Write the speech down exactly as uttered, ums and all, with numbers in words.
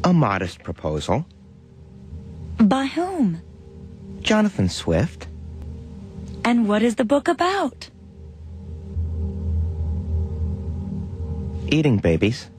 A modest proposal. By whom? Jonathan Swift. And what is the book about? Eating babies.